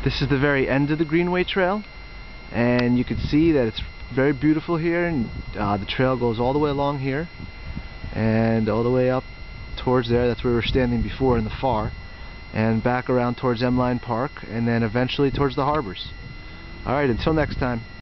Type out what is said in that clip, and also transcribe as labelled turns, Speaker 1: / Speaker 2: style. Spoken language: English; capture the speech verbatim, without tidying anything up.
Speaker 1: This is the very end of the Greenway Trail, and you can see that it's very beautiful here, and uh, the trail goes all the way along here and all the way up towards there. That's where we were standing before in the far, and back around towards M-Line Park, and then eventually towards the harbors. Alright, until next time.